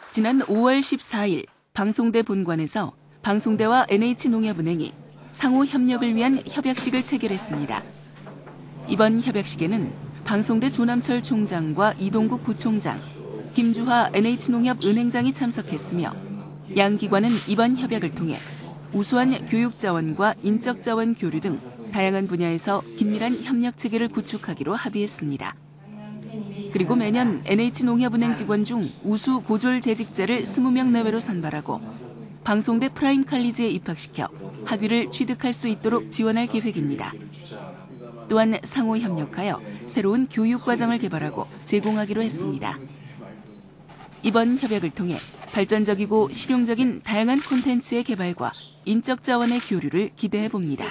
지난 5월 14일 방송대 본관에서 방송대와 NH농협은행이 상호 협력을 위한 협약식을 체결했습니다. 이번 협약식에는 방송대 조남철 총장과 이동국 부총장, 김주하 NH농협 은행장이 참석했으며 양 기관은 이번 협약을 통해 우수한 교육 자원과 인적 자원 교류 등 다양한 분야에서 긴밀한 협력 체계를 구축하기로 합의했습니다. 그리고 매년 NH농협은행 직원 중 우수 고졸 재직자를 20명 내외로 선발하고 방송대 프라임 칼리지에 입학시켜 학위를 취득할 수 있도록 지원할 계획입니다. 또한 상호 협력하여 새로운 교육 과정을 개발하고 제공하기로 했습니다. 이번 협약을 통해 발전적이고 실용적인 다양한 콘텐츠의 개발과 인적 자원의 교류를 기대해 봅니다.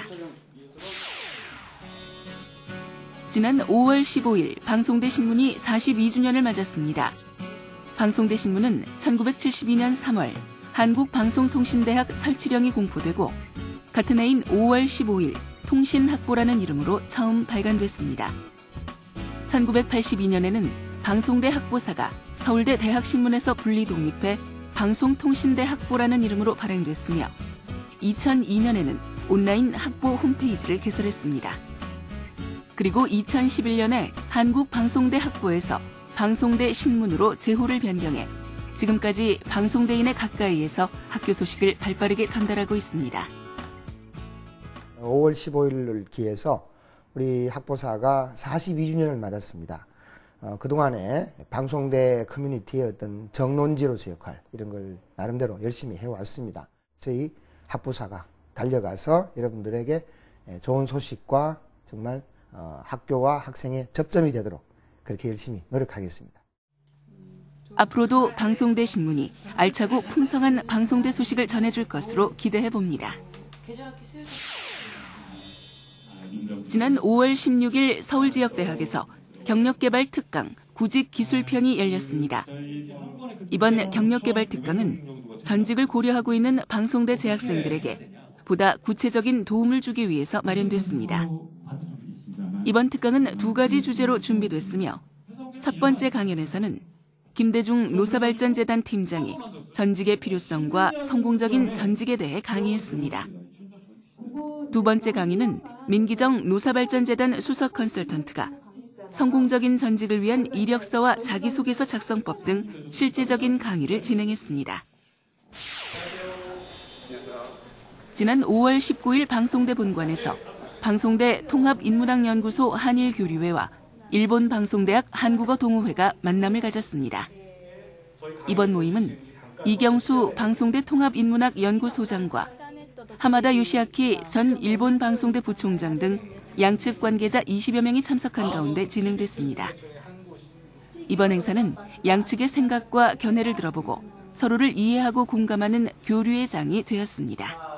지난 5월 15일 방송대 신문이 42주년을 맞았습니다. 방송대 신문은 1972년 3월 한국방송통신대학 설치령이 공포되고 같은 해인 5월 15일 통신학보라는 이름으로 처음 발간됐습니다. 1982년에는 방송대 학보사가 서울대 대학신문에서 분리 독립해 방송통신대 학보라는 이름으로 발행됐으며 2002년에는 온라인 학보 홈페이지를 개설했습니다. 그리고 2011년에 한국방송대 학보에서 방송대 신문으로 제호를 변경해 지금까지 방송대인의 가까이에서 학교 소식을 발빠르게 전달하고 있습니다. 5월 15일을 기해서 우리 학보사가 42주년을 맞았습니다. 그동안에 방송대 커뮤니티의 어떤 정론지로서 역할 이런 걸 나름대로 열심히 해왔습니다. 저희 학보사가 달려가서 여러분들에게 좋은 소식과 정말 학교와 학생의 접점이 되도록 그렇게 열심히 노력하겠습니다. 앞으로도 방송대 신문이 알차고 풍성한 방송대 소식을 전해줄 것으로 기대해봅니다. 지난 5월 16일 서울지역대학에서 경력개발 특강 구직기술편이 열렸습니다. 이번 경력개발 특강은 전직을 고려하고 있는 방송대 재학생들에게 보다 구체적인 도움을 주기 위해서 마련됐습니다. 이번 특강은 2가지 주제로 준비됐으며 첫 번째 강연에서는 김대중 노사발전재단 팀장이 전직의 필요성과 성공적인 전직에 대해 강의했습니다. 두 번째 강의는 민기정 노사발전재단 수석 컨설턴트가 성공적인 전직을 위한 이력서와 자기소개서 작성법 등 실제적인 강의를 진행했습니다. 지난 5월 19일 방송대 본관에서 방송대 통합인문학연구소 한일교류회와 일본 방송대학 한국어 동호회가 만남을 가졌습니다. 이번 모임은 이경수 방송대 통합인문학연구소장과 하마다 요시아키 전 일본 방송대 부총장 등 양측 관계자 20여 명이 참석한 가운데 진행됐습니다. 이번 행사는 양측의 생각과 견해를 들어보고 서로를 이해하고 공감하는 교류의 장이 되었습니다.